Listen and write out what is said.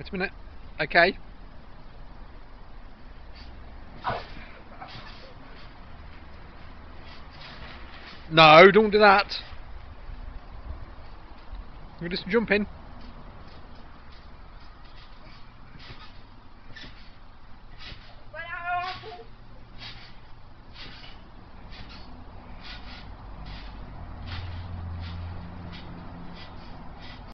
Wait a minute. Okay. No, don't do that. You just jump in.